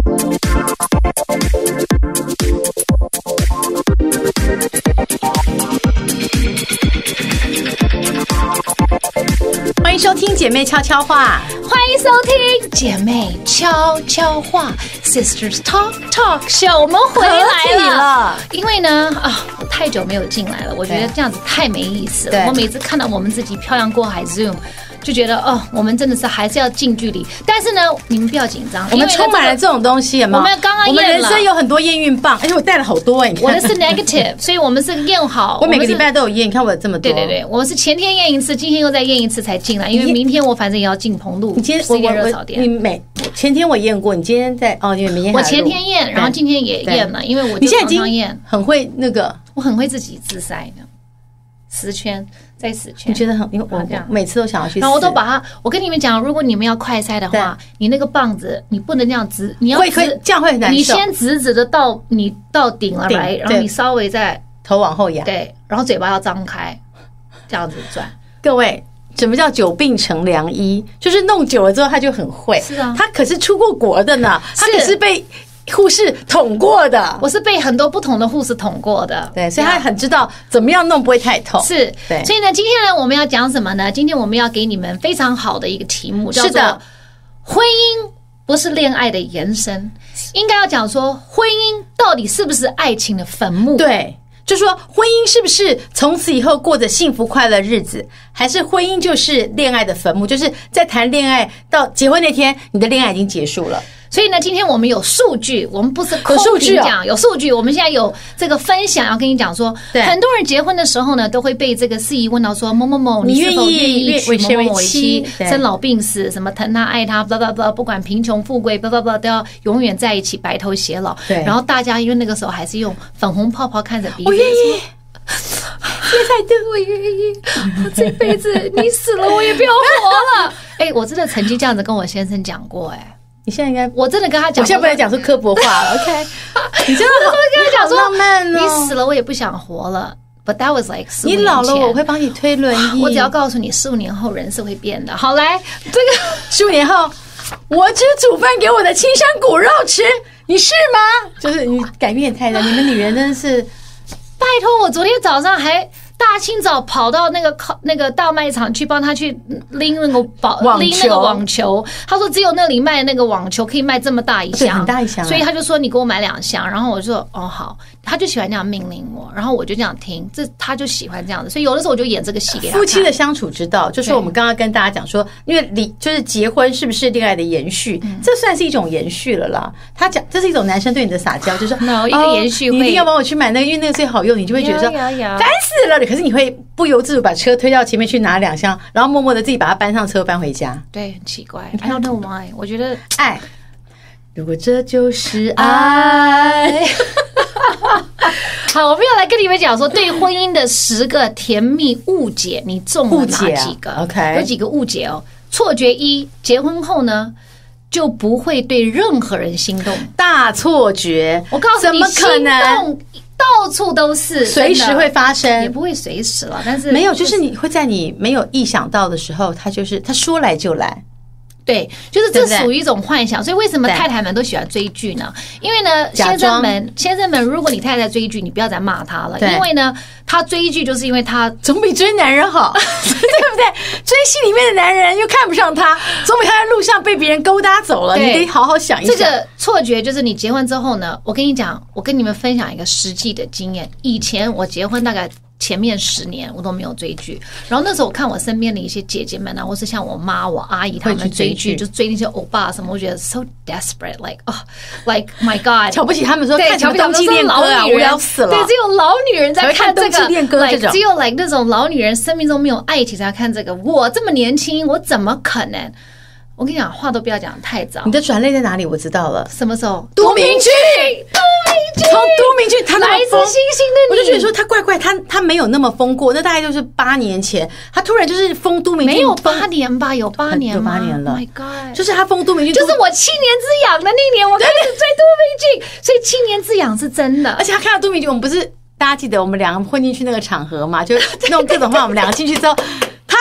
欢迎收听姐妹悄悄话， 欢迎收听姐妹悄悄话 Sisters Talk Talk Show， 我们回来了。因为呢，我太久没有进来了，我觉得这样子太没意思了。我每次看到我们自己漂洋过海 Zoom， 就觉得我们真的是还是要近距离。但是呢，你们不要紧张， 我们充满了这种东西，有没有？ 我们刚刚验了， 我们人生有很多验孕棒，而且我带了好多你看我的是 negative， 所以我们是验好。 我每个礼拜都有验，你看我有这么多。 对，我们是前天验一次，今天又再验一次才进来，因为明天我反正也要进澎湖。 你今天我热炒店，前天我验过，你今天在因为没验。 我前天验，然后今天也验了，因为我你现在已经很会那个， 我很会自己自塞的10圈。再死圈， 你觉得很？因为我每次都想要去， 然后我都把它。我跟你们讲，如果你们要快塞的话，你那个棒子你不能这样直，你要直， 这样会很难受。 你先直直的到顶了来，然后你稍微再头往后仰， 对，然后嘴巴要张开，这样子转。 各位，什么叫久病成良医？就是弄久了之后他就很会。 是啊， 他可是出过国的呢，他可是被护士捅过的， 我是被很多不同的护士捅过的， 对，所以他很知道怎么样弄不会太痛。 是，对。所以呢，今天呢，我们要讲什么呢？今天我们要给你们非常好的一个题目，叫做“婚姻不是恋爱的延伸”。应该要讲说，婚姻到底是不是爱情的坟墓？ 对，就说婚姻是不是从此以后过着幸福快乐日子，还是婚姻就是恋爱的坟墓？就是在谈恋爱到结婚那天，你的恋爱已经结束了。 所以呢，今天我们有数据，我们不是空凭讲，有数据。我们现在有这个分享，要跟你讲说，很多人结婚的时候呢，都会被这个司仪问到说，某某某，你是否愿意娶某某为妻？生老病死，什么疼他爱他，不管贫穷富贵，都要永远在一起，白头偕老。对。然后大家因为那个时候还是用粉红泡泡看着彼此，我愿意。谢海德，我愿意，我这辈子你死了我也不要活了。我真的曾经这样子跟我先生讲过， 你现在应该， 我真的跟他讲， 我现在不能讲出刻薄话了。OK， 你真的跟他讲说， 浪漫哦， 你死了我也不想活了。But that was like 15年前， 你老了我会帮你推轮椅。 我只要告诉你，15年后人是会变的。好，来，这个 15年后，我只煮饭给我的青山骨肉吃，你是吗？就是你改变太大，你们女人真的是， 拜托，我昨天早上还大清早跑到那个大卖场去帮他去拎那个网球，他说只有那里卖那个网球可以卖这么大一箱， 很大一箱， 所以他就说你给我买2箱，然后我就说好，他就喜欢这样命令我，然后我就这样听，他就喜欢这样的，所以有的时候我就演这个戏给他看。 夫妻的相处之道，就是我们刚刚跟大家讲说，因为就是结婚是不是恋爱的延续，这算是一种延续了啦。他讲这是一种男生对你的撒娇，就是说一个延续， 你一定要帮我去买那个，因为那个最好用，你就会觉得说烦死了。可是你会不由自主把车推到前面去拿2箱，然后默默的自己把它搬上车搬回家。 对，很奇怪。I don't know why。我觉得爱，如果这就是爱。 好，我们要来跟你们讲说，对婚姻的10个甜蜜误解，你中了哪几个 ？OK， 有几个误解哦。错觉1，结婚后呢就不会对任何人心动。 大错觉！ 我告诉你， 怎么可能？ 到处都是， 随时会发生， 也不会随时了，但是没有，就是你会在你没有意想到的时候，他说来就来。 对，就是这属于一种幻想，所以为什么太太们都喜欢追剧呢？因为呢，先生们，如果你太太追剧，你不要再骂她了，因为呢，她追剧就是因为她总比追男人好，对不对？追戏里面的男人又看不上她，总比她在路上被别人勾搭走了。你得好好想一想。 这个错觉就是你结婚之后呢，我跟你讲，我跟你们分享一个实际的经验。以前我结婚大概前面10年我都没有追剧，然后那时候我看我身边的一些姐姐们啊，或是像我妈、我阿姨她们追剧，就追那些欧巴什么，我觉得 so desperate， like my God， 瞧不起他们说看什么冬季恋歌啊，无聊死了。 对，只有老女人在看这个， 只有那种老女人生命中没有爱情才看这个。我这么年轻，我怎么可能？我跟你讲，话都不要讲太早。 你的转捩在哪里？我知道了， 什么时候？ 都民剧，从都民剧，他来自星星的你， 我就觉得说他怪怪，他没有那么疯过，那大概就是8年前，他突然就是疯都民剧， 没有8年吧？有8年吗？ 有8年了。 Oh my God， 就是他疯都民剧， 就是我7年之痒的那年，我开始追都民剧，所以7年之痒是真的。 而且他看到都民剧，我们不是大家记得我们2个混进去那个场合嘛，就弄各种话，我们2个进去之后。他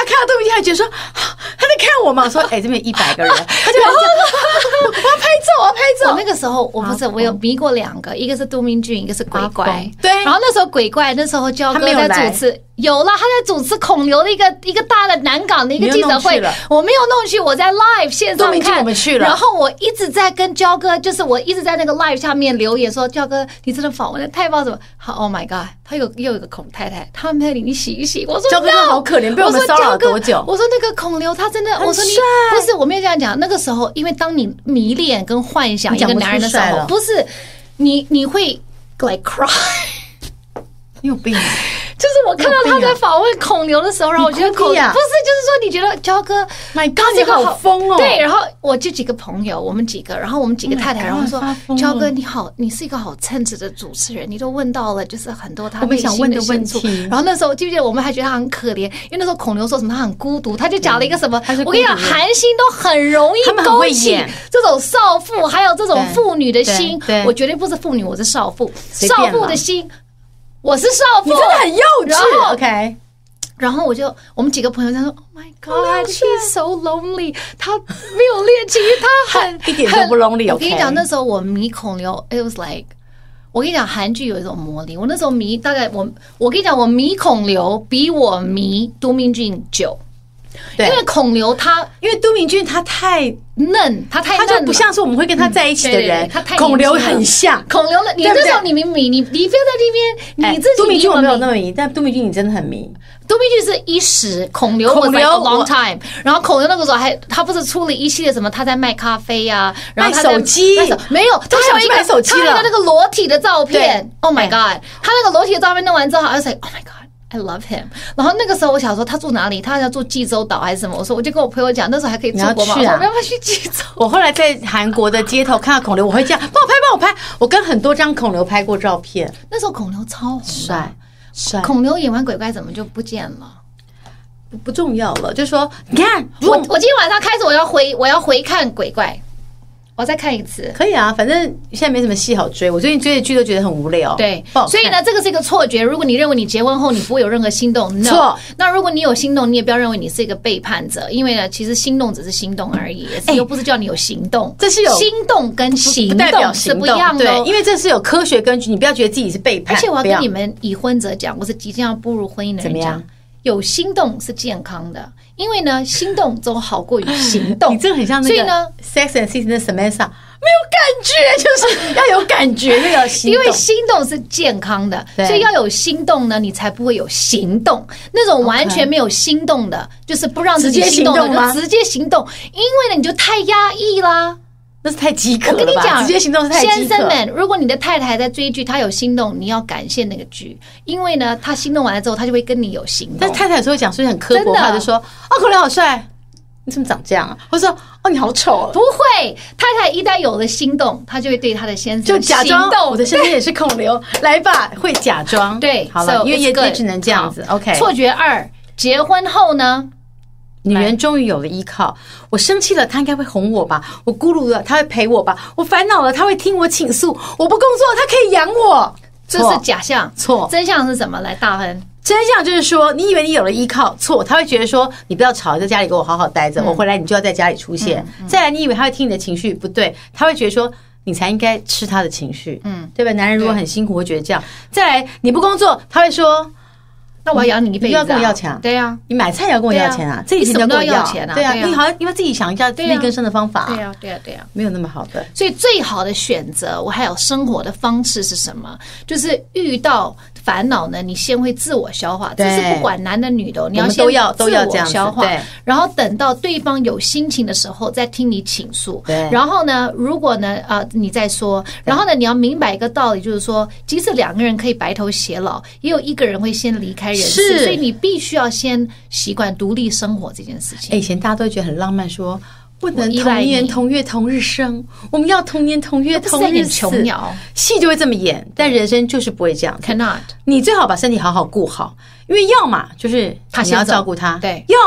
看到杜明俊还觉得说他在看我嘛，我说这边有100个人，他就我要拍照。 我那个时候我有迷过2个，一个是杜明俊，一个是鬼怪。 对， 然后那时候鬼怪那时候焦哥在主持。有了，他在主持孔刘的一个大的南港的一个记者会，我没有弄去，我在 live 线上看， 我们去了。 然后我一直在跟焦哥，就是我一直在那个 live 下面留言说，焦哥，你真的访问的太棒什么？好 ，Oh my god， 他又有一个孔太太，他们你洗一洗。我说焦哥好可怜，被我们骚扰多久？ 我说那个孔刘他真的，我说你不是，我没有这样讲。那个时候，因为当你迷恋跟幻想一个男人的时候，不是你会 like cry， 你有病。 就是我看到他在访问孔刘的时候，然后我觉得不是，就是说你觉得焦哥 ，My God， 你好疯哦！ 对，然后我就几个朋友，我们几个太太，然后说焦哥你好，你是一个好称职的主持人，你都问到了就是很多他内心的问题。然后那时候记不记得我们还觉得他很可怜，因为那时候孔刘说什么他很孤独，他就讲了一个什么，我跟你讲，韩星都很容易勾起这种少妇，还有这种妇女的心。我绝对不是妇女，我是少妇，少妇的心。我是少妇， 你真的很幼稚。OK， 然后我们几个朋友在说 ，Oh my God， she's so lonely， 他没有恋情，他一点都不 lonely。 我跟你讲，那时候我迷孔刘 ，it was like， 我跟你讲，韩剧有一种魔力。我那时候迷，大概我跟你讲，我迷孔刘比我迷都明俊久。因为孔刘因为都明俊他太嫩，他就不像是我们会跟他在一起的人。 他太孔刘很像孔刘的，你那时候你明迷，你不要在那边，你自己都明俊我没有那么迷，但都明俊你真的很迷。 都明俊是一时，孔刘 was like a long time。然后孔刘那个时候他不是出了一系列什么，他在卖咖啡啊，然后他卖手机， 没有，他想去买手机了。 他有一个那个裸体的照片 ，Oh my God， 他那个裸体的照片弄完之后，I was like Oh my God。I love him。然后那个时候我想说他住哪里？他要住济州岛还是什么？我就跟我朋友讲，那时候还可以出国嘛，我们要不要去济州？ 我后来在韩国的街头看到孔刘，我会这样帮我拍。我跟很多张孔刘拍过照片。 那时候孔刘超帅。 孔刘演完鬼怪怎么就不见了？ 不重要了，就是说你看， 我今天晚上开始我要回看鬼怪。我再看一次， 可以啊，反正现在没什么戏好追。我最近追的剧都觉得很无聊， 对，所以呢，这个是一个错觉。如果你认为你结婚后你不会有任何心动， 错。 那如果你有心动，你也不要认为你是一个背叛者，因为呢，其实心动只是心动而已，又不是叫你有行动。 这是有心动跟行动是不一样的， 对，因为这是有科学根据，你不要觉得自己是背叛。 而且我要跟你们已婚者讲，我是即将要步入婚姻的人讲，有心动是健康的。因为呢，心动总好过于行动。 你这个很像那个， 所以呢 ，Sex and City 的 Samantha 没有感觉，就是要有感觉，就要心动。 因为心动是健康的，所以要有心动呢，你才不会有行动。那种完全没有心动的，就是不让自己心动的，就直接行动。因为呢，你就太压抑啦。 那是太饥渴了吧？ 我跟你讲， 直接行动是太饥渴。 先生们，如果你的太太在追剧，她有心动，你要感谢那个剧，因为呢，她心动完了之后，她就会跟你有行动。 但太太有时候会讲出很刻薄话，就说：“哦，孔刘好帅，你怎么长这样啊？”或者说：“哦，你好丑。” 不会，太太一旦有了心动，她就会对她的先生就假装我的先生也是孔刘，来吧，会假装。 对， 好了，因为也只能这样子。OK， 错觉2，结婚后呢？ 女人终于有了依靠，我生气了，她应该会哄我吧？我咕噜了，她会陪我吧？我烦恼了，她会听我倾诉。我不工作，她可以养我。 这是假象， 错。 真相是什么？来，大亨。 真相就是说，你以为你有了依靠，错。她会觉得说，你不要吵，在家里给我好好待着，我回来你就要在家里出现。再来，你以为她会听你的情绪，不对，她会觉得说，你才应该吃她的情绪，对吧？男人如果很辛苦，会觉得这样。再来，你不工作，她会说。 那我要养你一辈子， 要跟我要钱啊？ 对呀， 你买菜也要跟我要钱啊？这一钱都要钱啊？ 对啊，你好像因为自己想一下自力更生的方法。 对呀， 没有那么好的。 所以最好的选择，我还有生活的方式是什么？就是遇到烦恼呢，你先会自我消化，这是不管男的女的，你要先自我消化，然后等到对方有心情的时候再听你倾诉。然后呢，如果呢你再说，然后呢，你要明白一个道理，就是说，即使2个人可以白头偕老，也有1个人会先离开人世，所以你必须要先习惯独立生活这件事情。 以前大家都觉得很浪漫，说不能同年同月同日生，我们要同年同月同日死。 琼瑶戏就会这么演，但人生就是不会这样。 Cannot， 你最好把身体好好顾好，因为要么就是你要照顾他， 对； 要么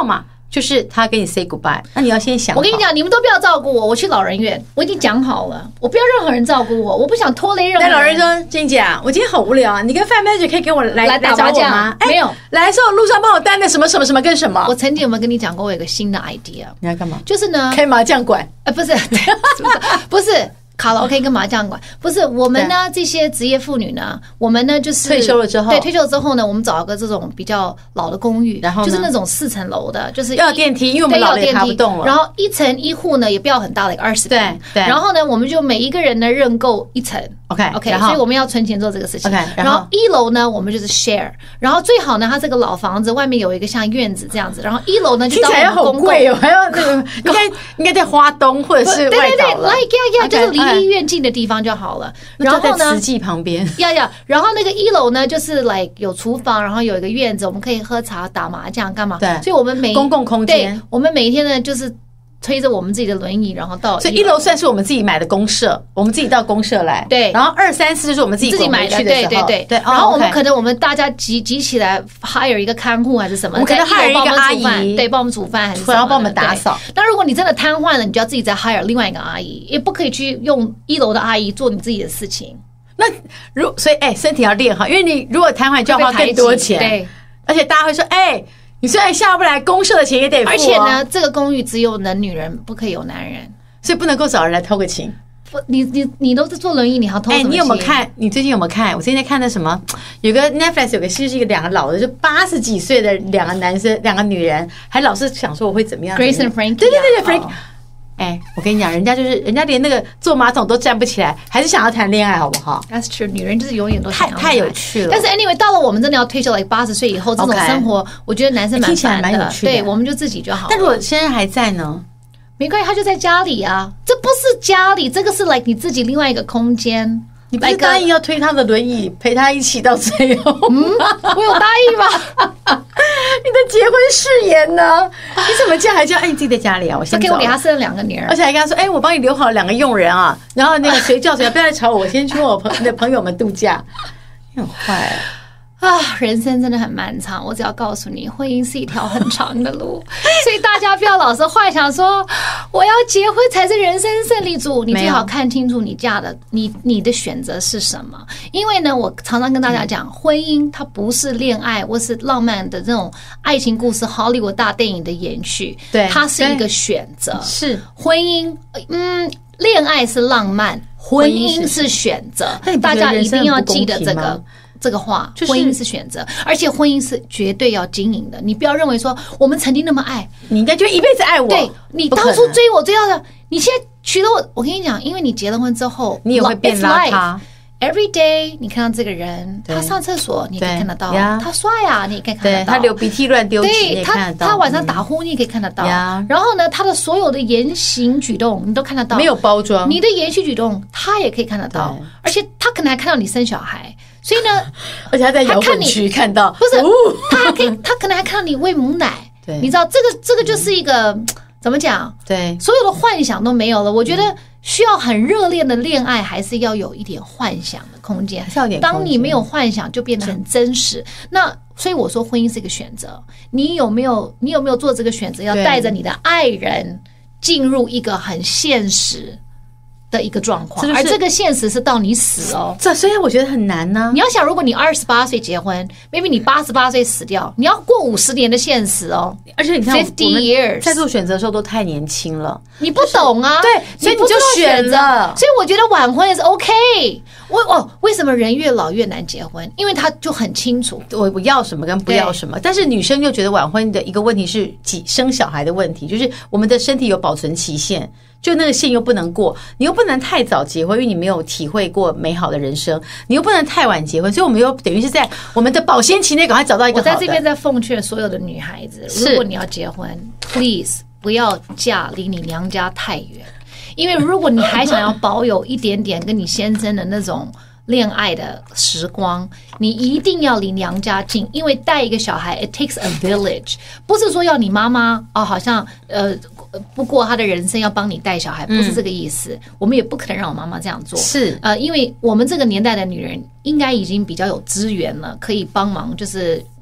就是他跟你 say goodbye， 那你要先想好。 我跟你讲，你们都不要照顾我，我去老人院，我已经讲好了，我不要任何人照顾我，我不想拖累任何人。 那老人说：“金姐啊，我今天好无聊啊，你跟范 manager 可以跟我来打麻将吗？” 没有， 来的时候路上帮我带那什么什么什么跟什么。 我曾经有没有跟你讲过，我有个新的 idea？ 你要干嘛？ 就是呢， 开麻将馆。 不是，不是。卡拉 OK 跟麻将馆不是我们呢，这些职业妇女呢，我们呢就是退休了之后， 对，退休之后呢，我们找一个这种比较老的公寓， 然后就是那种4层楼的，就是要电梯，因为我们老了也爬不动了。 然后1层1户呢也不要很大的，20 平，对。 然后呢，我们就每一个人呢认购1层 ，OK， 所以我们要存钱做这个事情。 OK， 然后 1楼呢，我们就是 share， 然后最好呢，它这个老房子外面有一个像院子这样子，然后1楼呢就当我们公共， 好贵哦，还要那个应该在花东或者是外岛了， 对，就是离医院近的地方就好了。然后呢， 慈济旁边， 然后那个1楼呢，就是 like 有厨房，然后有一个院子，我们可以喝茶、打麻将干嘛？ 对， 所以我们公共空间， 我们每一天呢就是推着我们自己的轮椅，然后到所以1楼算是我们自己买的公社，我们自己到公社来。 对， 然后2、3、4就是我们自己买的，对。然后我们可能我们大家集起来 hire 一个看护还是什么， 我们可能 hire 一个阿姨， 对，帮我们煮饭还是什么， 然后帮我们打扫。 那如果你真的瘫痪了，你就要自己再 hire 另外一个阿姨，也不可以去用1楼的阿姨做你自己的事情。 那所以身体要练好，因为你如果瘫痪就要花更多钱， 对， 而且大家会说你虽然下不来公社的钱也得付， 而且呢，这个公寓只有能女人，不可以有男人， 所以不能够找人来偷个情。 不，你都是坐轮椅，你还要偷什么情？ 你有没有看？你最近有没有看？我最近在看那什么，有个 Netflix 有个是一个2个老的，就80几岁的2个男生，2个女人，还老是想说我会怎么样 ？Grace and Frankie， 对 ，Frank。我跟你讲，人家连那个坐马桶都站不起来，还是想要谈恋爱，好不好 ？That's true， 女人就是永远都想要太有趣了。 但是 anyway， 到了我们真的要退休，like 80岁以后，这种生活，我觉得男生蛮烦的， 有趣的。 对，我们就自己就好了。 但如果先生还在呢？ 没关系，他就在家里啊。这不是家里，这个是 like 你自己另外一个空间。 你不是答应要推他的轮椅陪他一起到最后？ 我有答应吗？ 你的结婚誓言呢？你怎么这样还叫你自己在家里啊？我先给他生了2个女儿， 而且还跟他说我帮你留好2个佣人啊。然后那个谁叫谁不要来吵我，我先去我朋友们度假。你很坏人生真的很漫长，我只要告诉你，婚姻是一条很长的路，所以大家不要老是幻想说我要结婚才是人生胜利组，你最好看清楚你你的选择是什么。因为呢，我常常跟大家讲，婚姻它不是恋爱或是浪漫的这种爱情故事、好莱坞大电影的延续， 对， 它是一个选择。 是婚姻，恋爱是浪漫，婚姻是选择，大家一定要记得这个话，婚姻是选择，而且婚姻是绝对要经营的。你不要认为说我们曾经那么爱， 你应该就一辈子爱我。 对，你当初追我追到的，你现在娶了我跟你讲，因为你结了婚之后， 你也会变邋遢。 Every day， 你看到这个人，他上厕所你也可以看得到，他刷牙你也可以看得到， 他流鼻涕乱丢弃你也看得到， 他晚上打呼你也可以看得到。然后呢，他的所有的言行举动你都看得到， 没有包装。 你的言行举动他也可以看得到，而且他可能还看到你生小孩。所以呢， 而且他在摇滚区看到， 不是他可能还看到你喂母奶。对，你知道这个就是一个怎么讲？ 对， 所有的幻想都没有了。我觉得需要很热烈的恋爱，还是要有一点幻想的空间。当你没有幻想，就变得很真实。那所以我说，婚姻是一个选择。你有没有做这个选择？要带着你的爱人进入一个很现实的一个状况，而这个现实是到你死哦。 所以我觉得很难呢。 你要想，如果你28岁结婚 ，maybe 你88岁死掉，你要过50年的现实哦。 而且你看 50 years， 在做选择的时候都太年轻了， 你不懂啊。 对，所以你就选了。 所以我觉得晚婚也是 OK。为什么人越老越难结婚？因为他就很清楚我要什么跟不要什么。但是女生又觉得晚婚的一个问题是生小孩的问题，就是我们的身体有保存期限。就那个线又不能过，你又不能太早结婚，因为你没有体会过美好的人生，你又不能太晚结婚，所以我们又等于是在我们的保鲜期内赶快找到一个好的。 我在这边在奉劝所有的女孩子，如果你要结婚 ，please 不要嫁离你娘家太远，因为如果你还想要保有一点点跟你先生的那种恋爱的时光，你一定要离娘家近，因为带一个小孩 it takes a village， 不是说要你妈妈好像不过他的人生要帮你带小孩，不是这个意思。我们也不可能让我妈妈这样做， 是因为我们这个年代的女人应该已经比较有资源了，可以帮忙就是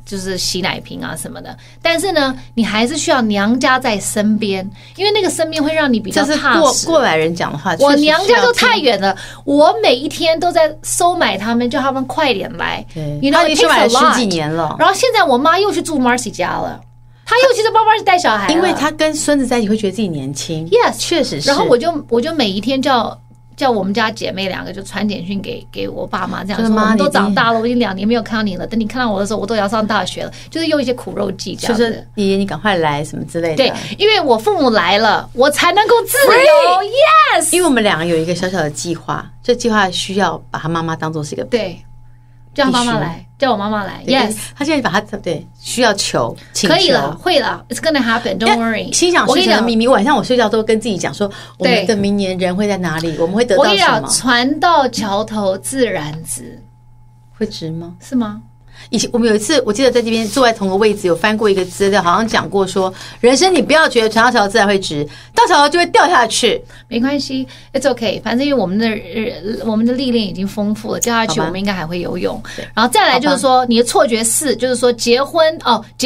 就是洗奶瓶啊什么的，但是呢，你还是需要娘家在身边，因为那个身边会让你比较踏实。 这是过来人讲的话， 我娘家就太远了，我每一天都在收买他们，叫他们快点来。 对， 他已经收买了10几年了。 然后现在我妈又去住 Marcy 家了，她又去这帮 Marcy 带小孩了， 因为她跟孙子在一起会觉得自己年轻。 Yes， 确实是。 然后我就每一天叫我们家姐妹2个就传简讯给我爸妈，这样说我们都长大了，我已经2年没有看到你了，等你看到我的时候，我都要上大学了，就是用一些苦肉计这样子， 就是爷爷你赶快来什么之类的。 对，因为我父母来了，我才能够自由。Yes， 因为我们2个有一个小小的计划，这计划需要把他妈妈当做是一个对。叫妈妈来，叫我妈妈来。Yes， 他现在把他对需要求， 可以了，会了 ，It's gonna happen. Don't worry。 心想事成的秘密，晚上我睡觉都跟自己讲说，我们的明年人会在哪里，我们会得到什么？ 我跟你讲，船到桥头自然直， 会直吗？ 是吗？ 以前我们有一次，我记得在这边坐在同个位置，有翻过一个资料，好像讲过说，人生你不要觉得船到桥头自然会直，到桥头就会掉下去。 没关系 ，It's okay。反正因为我们的历练已经丰富了，掉下去我们应该还会游泳。然后再来就是说，你的错觉4就是说结婚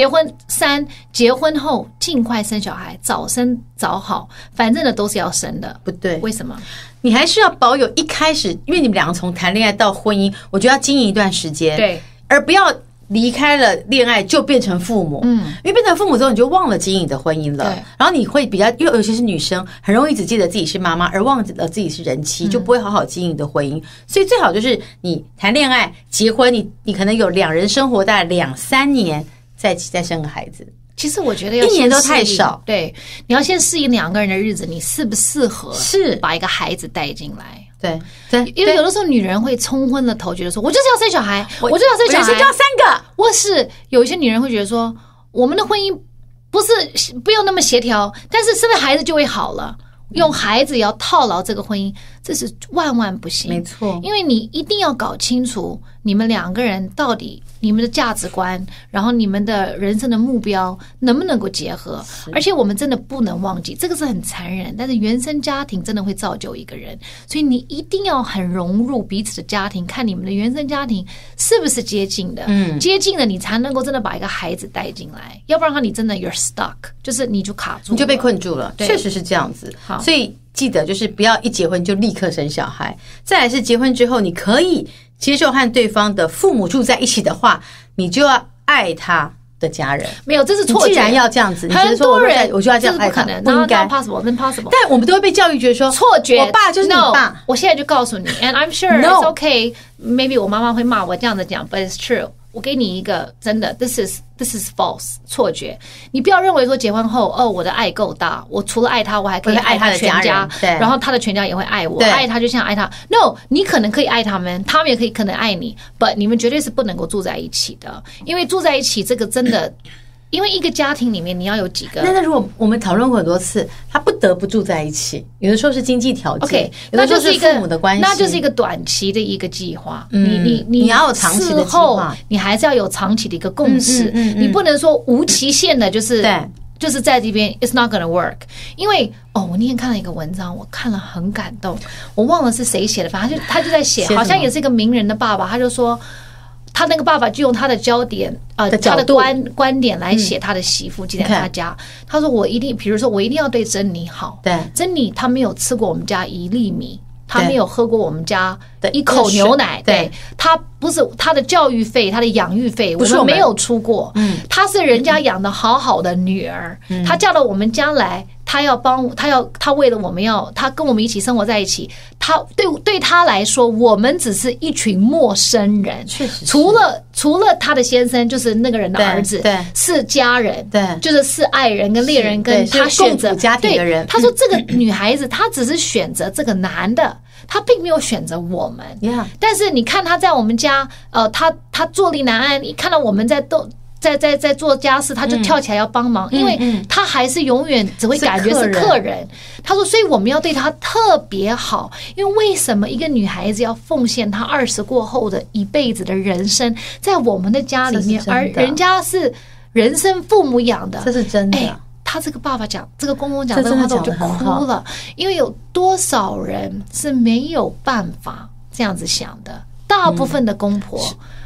3，结婚后尽快生小孩，早生早好，反正呢都是要生的。 不对， 为什么？ 你还是要保有一开始，因为你们2个从谈恋爱到婚姻，我觉得要经营一段时间。 对。 而不要离开了恋爱就变成父母，因为变成父母之后你就忘了经营的婚姻了，然后你会比较，因为尤其是女生很容易只记得自己是妈妈，而忘了自己是人妻，就不会好好经营的婚姻。所以最好就是你谈恋爱、结婚，你可能有2人生活大概2-3年，再生个孩子。 其实我觉得要 1年都太少， 对，你要先适应2个人的日子，你适不适合是把一个孩子带进来。 对， 因为有的时候女人会冲昏了头，觉得说我就是要生小孩，我就要生小孩， 我就要3个。 或是有一些女人会觉得说，我们的婚姻不用那么协调，但是生了孩子就会好了。用孩子也要套牢这个婚姻，这是万万不行。 没错， 因为你一定要搞清楚你们2个人到底你们的价值观，然后你们的人生的目标能不能够结合。而且我们真的不能忘记，这个是很残忍，但是原生家庭真的会造就一个人，所以你一定要很融入彼此的家庭，看你们的原生家庭是不是接近的，接近的你才能够真的把一个孩子带进来，要不然的话你真的 you're stuck， 就是你就卡住了， 你就被困住了。确实是这样子。 好， 所以记得就是不要一结婚就立刻生小孩，再来是结婚之后你可以接受和对方的父母住在一起的话，你就要爱他的家人。 没有，这是错觉。 既然要这样子， 很多人我就要这样爱他， 不可能， 不应该 impossible。 但我们都会被教育觉得说错觉， 我爸就是你爸。 我现在就告诉你 ，and I'm sure it's okay. Maybe 我妈妈会骂我这样子讲 ，but it's true。我给你一个真的 ，this is false 错觉。你不要认为说结婚后我的爱够大，我除了爱他，我还可以爱他的全家，然后他的全家也会爱我，爱他就像爱他。No， 你可能可以爱他们，他们也可能爱你 ，but 你们绝对是不能够住在一起的，因为住在一起这个真的。因为一个家庭里面你要有几个， 那如果我们讨论过很多次，他不得不住在一起，有的时候是经济条件 ，OK， 有的时候是父母的关系， 那就是一个短期的一个计划。 你要有长期的计划， 你还是要有长期的一个共识。你不能说无期限的，就是在这边 ，it's not gonna work。因为我那天看了一个文章，我看了很感动，我忘了是谁写的，反正他就在写，好像也是一个名人的爸爸，他就说。他那个爸爸就用他的焦点他的观点来写他的媳妇进来他家。他说比如说我一定要对珍妮好。 对， 珍妮她没有吃过我们家1粒米，她没有喝过我们家的1口牛奶。对，她不是她的教育费、她的养育费，我们没有出过。她是人家养的好好的女儿，她嫁到我们家来。他为了我们他跟我们一起生活在一起，对他来说，我们只是一群陌生人。 确实， 除了他的先生，就是那个人的儿子，对，是家人， 对， 就是爱人跟恋人，跟他选择家庭的人。 他说这个女孩子，她只是选择这个男的，她并没有选择我们。但是你看她在我们家，她坐立难安，你看到我们在做家事，他就跳起来要帮忙，因为他还是永远只会感觉是客人。他说，所以我们要对他特别好，因为为什么一个女孩子要奉献她20过后的一辈子的人生在我们的家里面，而人家是人生父母养的， 这是真的。 他这个爸爸讲，这个公公讲这个话，我就哭了，因为有多少人是没有办法这样子想的，大部分的公婆。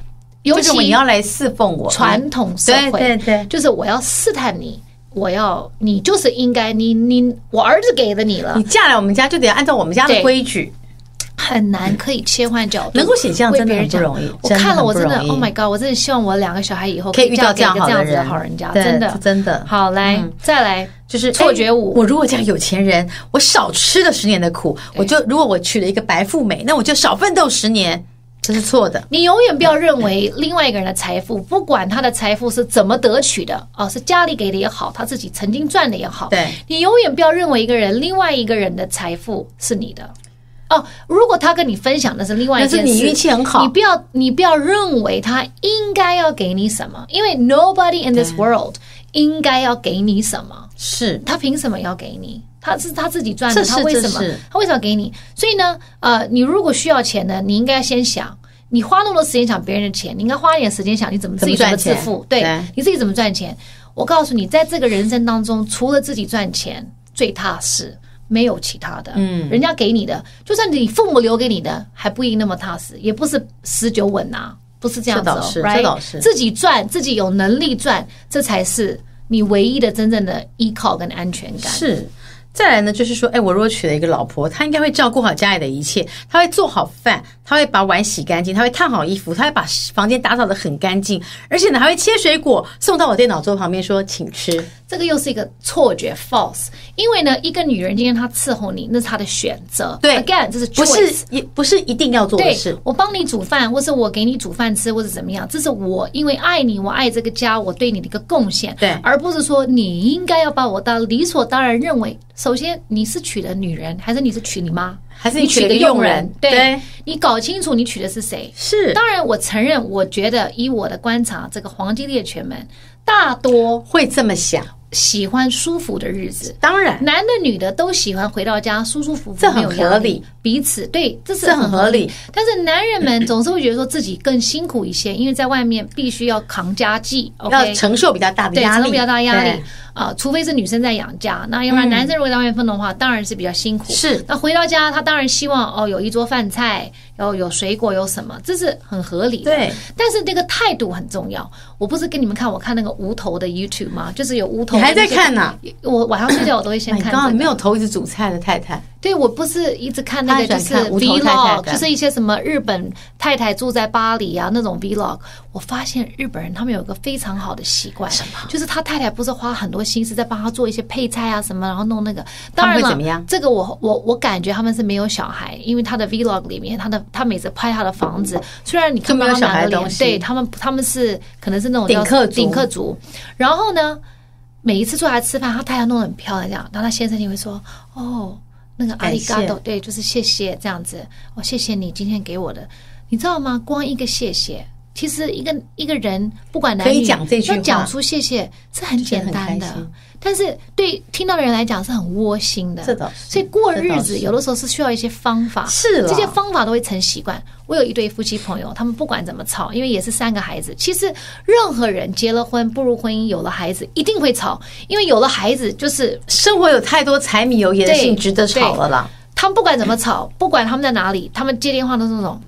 尤其你要来侍奉我， 传统社会， 对， 就是我要试探你，你就是应该我儿子给了你了， 你嫁来我们家就得按照我们家的规矩。 很难可以切换角度， 能够显像真的很不容易。 我看了，我真的 Oh my God， 我真的希望我2个小孩以后可以遇到这样子的好人家，真的。好，再来就是错觉舞。 我如果嫁有钱人，我少吃了10年的苦，如果我娶了一个白富美，那我就少奋斗10年。这是错的。 你永远不要认为另外一个人的财富，不管他的财富是怎么得取的，是家里给的也好，他自己曾经赚的也好， 对， 你永远不要认为另外一个人的财富是你的。如果他跟你分享的是另外一件事， 但是你运气很好， 你不要认为他应该要给你什么，因为 nobody in this world 应该要给你什么， 是他凭什么要给你？他是他自己赚的，他为什么给你？所以呢，你如果需要钱呢，你应该先想，你花那么多时间想别人的钱，你应该花一点时间想你自己怎么致富，对，你自己怎么赚钱。我告诉你，在这个人生当中，除了自己赚钱，最踏实。没有其他的，人家给你的，就算你父母留给你的，还不一定那么踏实，也不是10-9稳啊，不是这样子哦。 这倒是， 自己赚，自己有能力赚，这才是你唯一的真正的依靠跟安全感。 是。再来呢，就是说，我如果娶了一个老婆，她应该会照顾好家里的一切，她会做好饭，她会把碗洗干净，她会烫好衣服，她会把房间打扫得很干净，而且呢，还会切水果送到我电脑桌旁边说请吃。 这个又是一个错觉 false， 因为呢，一个女人今天她伺候你，那是她的选择。 对 ，again， 这是 choice， 不是一定要做的事。 我帮你煮饭，或是我给你煮饭吃，或者怎么样，这是我因为爱你，我爱这个家，我对你的一个贡献。 对， 而不是说你应该要把我当理所当然认为。首先，你是娶的女人，还是你是娶你妈， 还是你娶了个佣人？ 对，你搞清楚你娶的是谁。 是， 当然我承认，我觉得以我的观察，这个黄金猎犬们大多会这么想。 喜欢舒服的日子， 当然， 男的女的都喜欢回到家舒舒服服， 这很合理。 彼此对，这是很合理。但是男人们总是会觉得说自己更辛苦一些，因为在外面必须要扛家计， 要承受比较大的压力， 承受比较大的压力除非是女生在养家，那要不然男生如果在外面奋斗的话，当然是比较辛苦。 是， 那回到家，他当然希望有一桌饭菜，有水果，有什么，这是很合理的。 对， 但是这个态度很重要。我不是跟你们看，我看那个无头的 YouTube 吗？就是有无头。 你还在看呢？ 我晚上睡觉我都会先看。 你刚刚没有头一直煮菜的太太。 对，我不是一直看那个就是 vlog， 就是一些什么日本太太住在巴黎啊那种 vlog。我发现日本人他们有一个非常好的习惯， 什么？ 就是他太太不是花很多心思在帮他做一些配菜啊什么，然后弄那个。当然了， 怎么样？ 这个我感觉他们是没有小孩，因为他的 vlog 里面，他每次拍他的房子，虽然你看不到他们两个脸，对他们是可能是那种顶客族，然后呢。每一次出来吃饭，他太太弄得很漂亮，这样，然后他先生就会说：“哦，那个阿里嘎多，对，就是谢谢这样子。谢谢你今天给我的，你知道吗？光一个谢谢，其实一个人不管男女，要讲出谢谢是很简单的，但是对听到的人来讲是很窝心的。所以过日子有的时候是需要一些方法， 是这些方法都会成习惯。我有一对夫妻朋友，他们不管怎么吵，因为也是3个孩子。其实任何人结了婚、步入婚姻、有了孩子，一定会吵，因为有了孩子就是生活有太多柴米油盐的事情值得吵了啦。 他们不管怎么吵，不管他们在哪里，他们接电话都是那种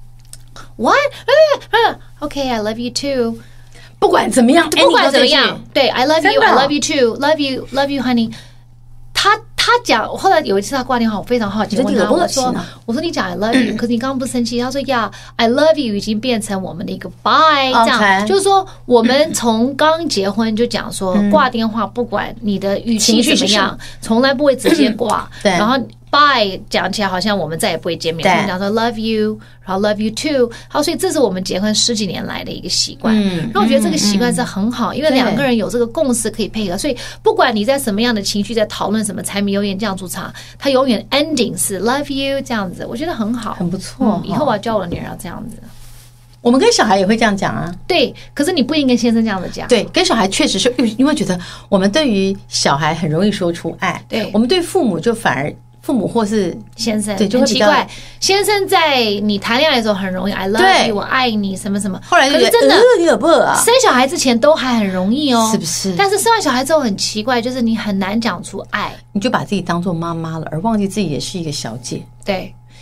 What? Okay, I love you too. 不管怎么样， 对 I love you, I love you too, love you, love you, honey. 他讲，后来有一次他挂电话，我非常好奇，问他我说你讲 I love you， 可是你刚刚不生气？他说呀 I love you 已经变成我们的一个 bye， 这样就是说我们从刚结婚就讲说挂电话，不管你的语气怎么样，从来不会直接挂，然后。Bye 讲起来好像我们再也不会见面，我们讲说 love you， 然后 love you too， 好，所以这是我们结婚10几年来的一个习惯。然后我觉得这个习惯是很好，因为2个人有这个共识可以配合，所以不管你在什么样的情绪，在讨论什么柴米油盐酱醋茶，它永远 ending 是 love you 这样子，我觉得很好， 很不错。 以后我要教我的女儿要这样子。 我们跟小孩也会这样讲啊， 对，可是你不应跟先生这样子讲。 对，跟小孩确实是因为觉得我们对于小孩很容易说出爱， 对， 我们对父母就反而。父母或是先生， 对，就很奇怪。先生在你谈恋爱的时候很容易 I love you， 我爱你，什么什么。 后来就觉得真的， 你有不啊？ 生小孩之前都还很容易哦， 是不是？ 但是生完小孩之后很奇怪，就是你很难讲出爱， 你就把自己当做妈妈了，而忘记自己也是一个小姐。 对，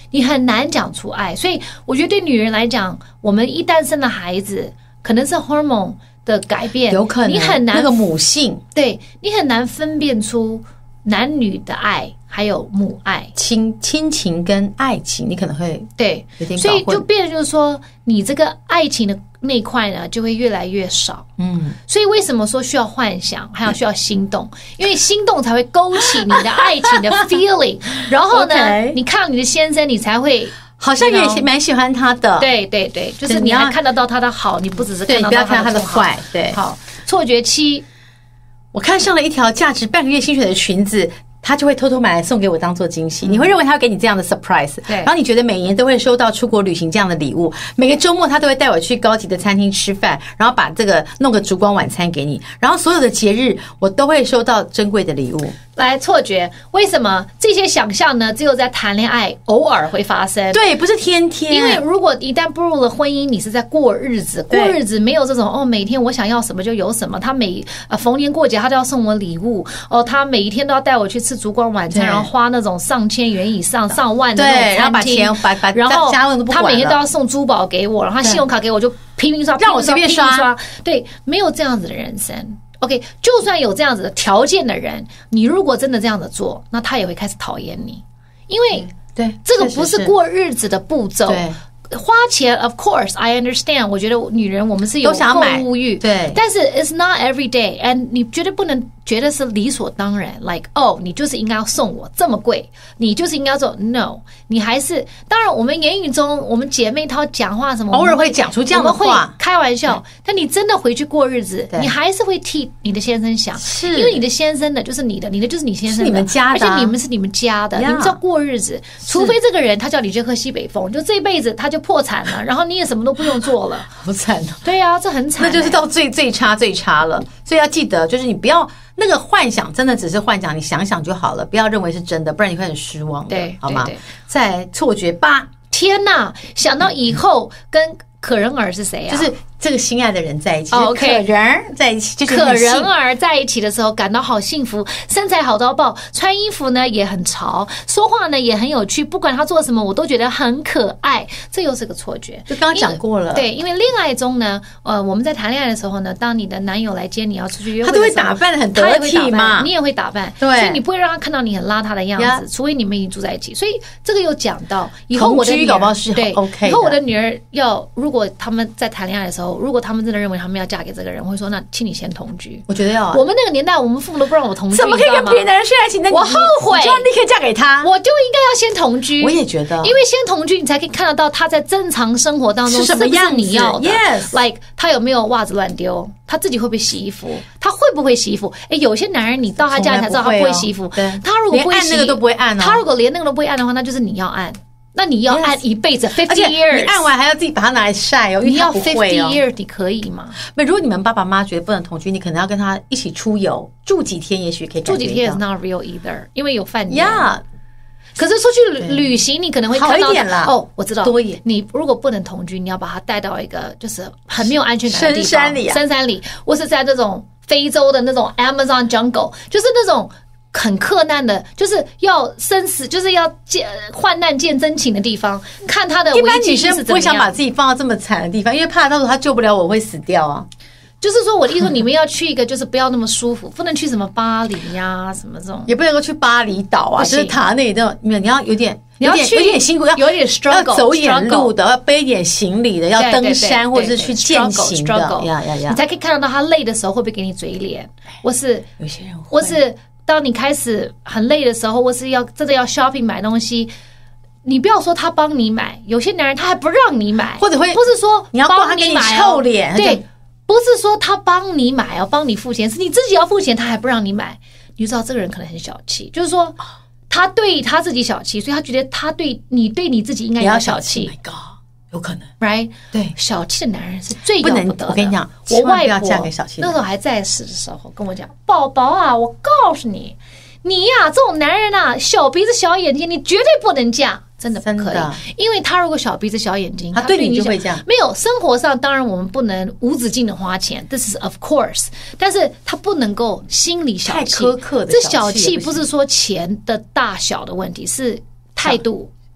你很难讲出爱。所以我觉得对女人来讲，我们一旦生了孩子，可能是 hormone 的改变， 有可能你很难那个母性， 对你很难分辨出男女的爱还有母爱、 亲情跟爱情，你可能会对有点搞混， 所以就变成就是说，你这个爱情的那一块呢，就会越来越少。所以为什么说需要幻想，还有需要心动？因为心动才会勾起你的爱情的 feeling， 然后呢， okay. 你看到你的先生，你才会。 好像也蛮喜欢他的， 对对对，就是你还看得到他的好，你不只是看到不要看他的坏，对。 好，错觉7， 我看上了一条价值半个月薪水的裙子，他就会偷偷买来送给我当做惊喜。你会认为他会给你这样的 surprise， 对。 然后你觉得每年都会收到出国旅行这样的礼物，每个周末他都会带我去高级的餐厅吃饭，然后把这个弄个烛光晚餐给你，然后所有的节日我都会收到珍贵的礼物。 来，错觉，为什么这些想象呢？只有在谈恋爱偶尔会发生， 对，不是天天。 因为如果一旦步入了婚姻，你是在过日子，过日子没有这种每天我想要什么就有什么。他逢年过节他都要送我礼物，他每一天都要带我去吃烛光晚餐，然后花那种上千元以上、上万的那种餐厅，然后他每天都要送珠宝给我，然后他信用卡给我就拼命刷， 让我随便刷。 对，没有这样子的人生。OK， 就算有这样子的条件的人，你如果真的这样子做，那他也会开始讨厌你，因为对这个不是过日子的步骤。 对， 花钱 ，of course I understand。我觉得女人我们是有购物欲， 对， 但是 it's not every day，and 你绝对不能觉得是理所当然 ，like 你就是应该要送我这么贵，你就是应该做 no， 你还是当然我们言语中我们姐妹淘讲话什么， 偶尔会讲出这样的话， 我们会开玩笑，但你真的回去过日子，你还是会替你的先生想， 是因为你的先生的就是你的，你的就是你先生的， 是你们家的， 而且你们是你们家的，你们知道过日子，除非这个人他叫你去喝西北风，就这辈子他就破产了，然后你也什么都不用做了， 好惨哦。 对啊，这很惨， 那就是到最差了。所以要记得，就是你不要那个幻想，真的只是幻想，你想想就好了，不要认为是真的，不然你会很失望的， 对， 好吗？再错觉8， 天哪！想到以后跟可人儿是谁啊？ 就是这个心爱的人在一起， OK， 可人儿在一起，就是可人儿在一起的时候感到好幸福，身材好到爆，穿衣服呢也很潮，说话呢也很有趣，不管他做什么我都觉得很可爱，这又是个错觉。 就刚刚讲过了， 对，因为恋爱中呢，我们在谈恋爱的时候呢，当你的男友来接你要出去约会的时候， 他都会打扮得很得体嘛， 你也会打扮， 对， 所以你不会让他看到你很邋遢的样子，除非你们已经住在一起。所以这个又讲到以后我的女儿， 搞不好是 OK 的， 以后我的女儿如果他们在谈恋爱的时候，如果他们真的认为他们要嫁给这个人，我会说那请你先同居。 我觉得要我们那个年代，我们父母都不让我同居， 怎么可以跟别的男人睡在一起？ 我后悔， 你就要立刻嫁给他， 我就应该要先同居。 我也觉得， 因为先同居，你才可以看得到他在正常生活当中是什么样子， 你要的。 Yes， like 他有没有袜子乱丢，他自己会不会洗衣服，他会不会洗衣服？有些男人你到他家里才知道他不会洗衣服，他如果不会洗， 连按那个都不会按哦， 他如果连那个都不会按的话，那就是你要按。那你要按一辈子 50 years， 你按完还要自己把它拿来晒哦。 你要50 years， 你可以吗？ 那如果你们爸爸妈妈觉得不能同居，你可能要跟他一起出游，住几天，也许可以住几天 is not real either， 因为有饭店。可是出去旅行，你可能会看到好一点啦。 我知道， 多一点。 你如果不能同居，你要把他带到一个就是很没有安全感的地方，深山里，或是在那种非洲的那种 Amazon jungle， 就是那种。很克难的，就是要生死，就是要患难见真情的地方，看他的危机是怎么样。一般女生不会想把自己放到这么惨的地方，因为怕到时候他救不了我会死掉啊。 就是说，我的意思说，你们要去一个就是不要那么舒服，不能去什么巴黎呀、什么这种， 也不能够去巴厘岛啊，就是塔那里的，你要有点辛苦， 有点 struggle， 要走远路的，要背一点行李的，要登山或者是去健行的， 你才可以看到他累的时候会不会给你嘴脸， 有些人会， 或是。当你开始很累的时候，或是真的要 shopping 买东西，你不要说他帮你买，有些男人他还不让你买， 或者会不是说你要帮你买臭脸， 对，不是说他帮你买帮你付钱，是你自己要付钱，他还不让你买，你就知道这个人可能很小气，就是说他对他自己小气，所以他觉得他对你自己应该也要小气。 Oh my God，有可能 ，right？ 对， 小气的男人是最要不得的。 我跟你讲， 我外婆嫁给小气那时候还在世的时候跟我讲：“宝宝啊，我告诉你，你呀、这种男人啊，小鼻子小眼睛，你绝对不能嫁。”真的不可以，因为他如果小鼻子小眼睛， 他对你就会这样。 没有生活上，当然我们不能无止境的花钱 ，this is of course。但是他不能够心里小气， 太苛刻的这小气不是说钱的大小的问题，是态度。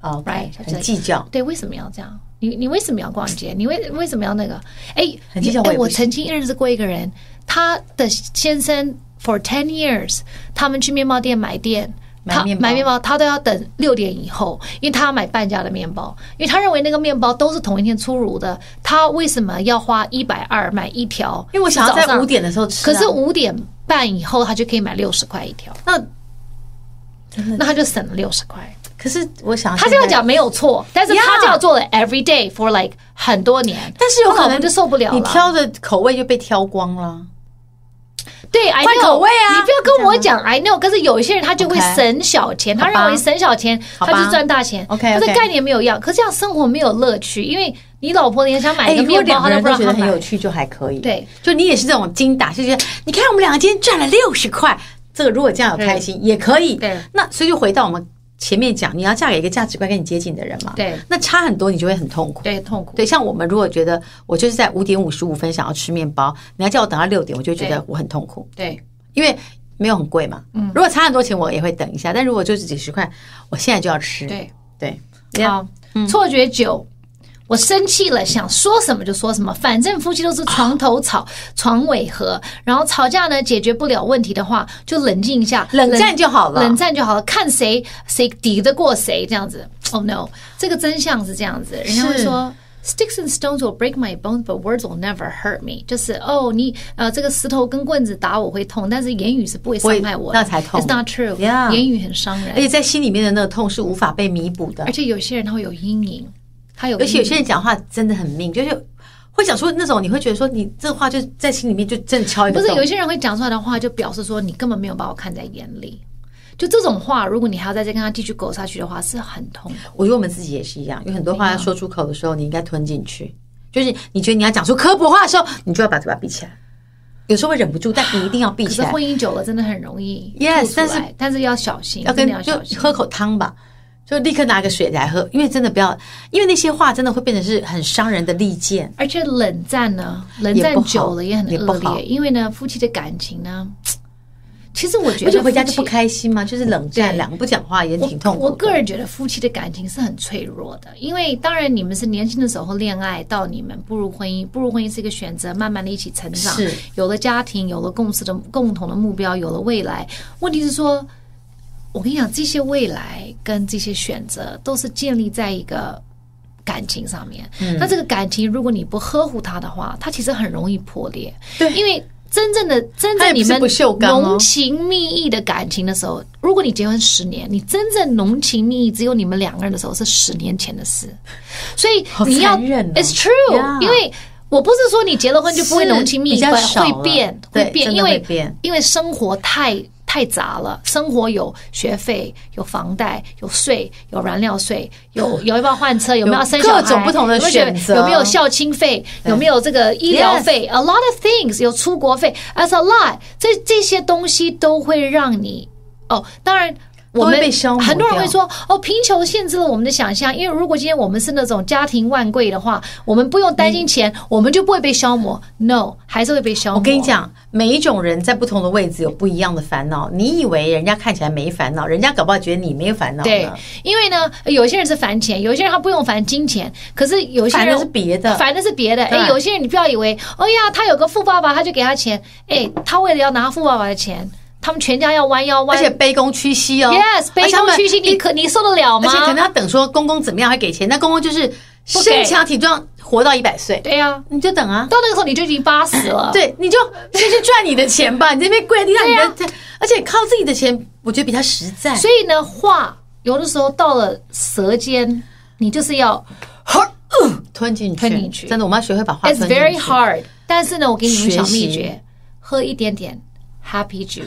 ，right， 很计较。 对，为什么要这样？你为什么要逛街？你为什么要那个？ 很计较。 我曾经认识过一个人，他的先生 for 10 years， 他们去面包店买面包，他都要等6点以后，因为他要买半价的面包，因为他认为那个面包都是同一天出炉的，他为什么要花120买一条？ 因为我想要在5点的时候吃， 可是5点半以后他就可以买60块一条，那他就省了60块。 可是我想他这样讲没有错，但是他这样做了 every day for like 很多年， 但是有可能就受不了了， 你挑的口味就被挑光了。 对 ，I know， 换口味啊！ 你不要跟我讲 I know， 可是有一些人他就会省小钱，他认为省小钱他就赚大钱。 OK， 这概念没有一样，可是这样生活没有乐趣，因为你老婆也想买一个面包， 他都不让他买，觉得很有趣就还可以。 对， 就你也是这种精打，就觉得你看我们两个今天赚了60块，这个如果这样有开心也可以。 对， 那所以就回到我们前面讲，你要嫁给一个价值观跟你接近的人嘛。 对， 那差很多你就会很痛苦。 对，痛苦。 对，像我们如果觉得我就是在5点55分想要吃面包，你要叫我等到6点，我就觉得我很痛苦。 对， 因为没有很贵嘛。如果差很多钱，我也会等一下。但如果就是几十块，我现在就要吃。对， 好，错觉9。我生气了，想说什么就说什么，反正夫妻都是床头吵，床尾和。然后吵架呢，解决不了问题的话，就冷静一下， 冷战就好了， 看谁抵得过谁这样子。Oh no， 这个真相是这样子，人家会说 Sticks and stones will break my bones, but words will never hurt me。就是你这个石头跟棍子打我会痛，但是言语是不会伤害我的， 那才痛。 It's not true， 言语很伤人， 而且在心里面的那个痛是无法被弥补的。 而且有些人他会有阴影。 而且有些人讲话真的很命，就是会讲出那种你会觉得说你这话就在心里面就真的敲一个洞。 不是，有些人会讲出来的话就表示说你根本没有把我看在眼里，就这种话如果你还要再跟他继续苟下去的话是很痛苦。 我觉得我们自己也是一样，有很多话要说出口的时候你应该吞进去，就是你觉得你要讲出刻薄话的时候你就要把嘴巴闭起来，有时候会忍不住，但你一定要闭起来。 可是婚姻久了真的很容易 Yes， 但是要小心， 就喝口汤吧，就立刻拿个水来喝，因为真的不要，因为那些话真的会变成是很伤人的利剑。 而且冷战久了也很恶劣，因为呢夫妻的感情呢，其实我觉得回家就不开心嘛，就是冷战，两个不讲话也挺痛苦的。 我个人觉得夫妻的感情是很脆弱的，因为当然你们是年轻的时候恋爱，到你们步入婚姻是一个选择，慢慢的一起成长，有了家庭，有了共同的目标，有了未来。问题是说，我跟你讲，这些未来跟这些选择都是建立在一个感情上面。那这个感情，如果你不呵护它的话，它其实很容易破裂。 对， 因为真正你们浓情蜜意的感情的时候，如果你结婚10年，你真正浓情蜜意只有你们2个人的时候是10年前的事。所以你要，It's true， 因为我不是说你结了婚就不会浓情蜜意，会变，因为生活太杂了，生活有学费，有房贷，有税，有燃料税，有要不要换车，有没有要生小孩， 各种不同的选择， 有没有孝亲费，有没有这个医疗费 ，a lot of things， 有出国费 ，as a lot， 这些东西都会让你当然。我们很多人会说贫穷限制了我们的想象，因为如果今天我们是那种家庭万贵的话，我们不用担心钱，我们就不会被消磨。No， 还是会被消磨。 我跟你讲，每一种人在不同的位置有不一样的烦恼。你以为人家看起来没烦恼，人家搞不好觉得你没有烦恼呢。 对，因为呢，有些人是烦钱，有些人他不用烦金钱，可是有些人烦的是别的， 烦的是别的。有些人你不要以为，他有个富爸爸，他就给他钱，他为了要拿富爸爸的钱。他们全家要弯腰弯， 而且卑躬屈膝哦。 Yes， 卑躬屈膝，你受得了吗？ 而且可能要等说公公怎么样会给钱，那公公就是身强体壮，活到100岁。 对呀， 你就等啊， 到那个时候你就已经80了。 对，你就先去赚你的钱吧，你这边跪在地上，而且靠自己的钱，我觉得比他实在。 所以呢，话有的时候到了舌尖，你就是要吞进去。真的，我们要学会把话吞进去。 It's very hard， 但是呢，我给你们小秘诀，喝一点点。Happy juice，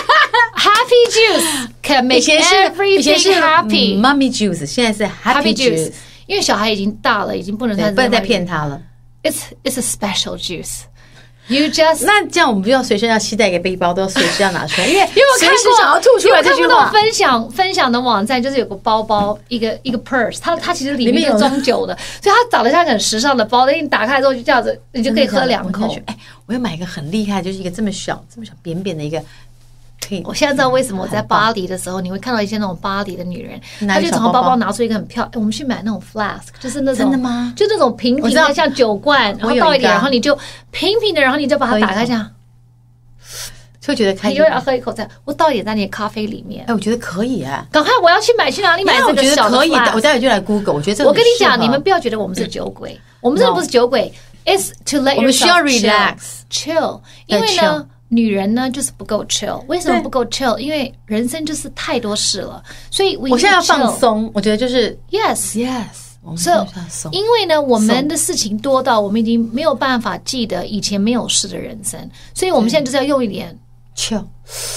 Happy juice can make everything happy。 Mommy juice 现在是 Happy juice， 因为小孩已经大了，已经不能再骗他了。 It's a special juice。You just 那这样我们不要随身要携带一个背包，都要随时要拿出来，因为随时想要吐出来这句话。 分享的网站就是有个包包，一个 purse， 它其实里面是装酒的，所以它长得像很时尚的包，但你打开之后就这样子，你就可以喝2口。 我要买一个很厉害，就是一个这么小扁扁的一个可以。 我现在知道为什么我在巴黎的时候，你会看到一些那种巴黎的女人，她就从包包拿出一个很漂亮，我们去买那种 flask， 就是那种真的吗？ 就那种平平的像酒罐，然后倒一点，然后你就平平的，然后你就把它打开这样。 就觉得开心， 又要喝一口再，我倒一点在你的咖啡里面。 我觉得可以啊！ 赶快，我要去买，去哪里买这个小的？ 我觉得可以的，我待会就来 Google。我觉得这我跟你讲，你们不要觉得我们是酒鬼，我们真的不是酒鬼。It's to let yourself 我们需要 chill， 因为呢，女人呢就是不够 chill。为什么不够 chill？ 因为人生就是太多事了，所以我现在要放松。我觉得就是 yes。 So， 因为呢，我们的事情多到我们已经没有办法记得以前没有事的人生，所以我们现在就是要用一点。 Chill,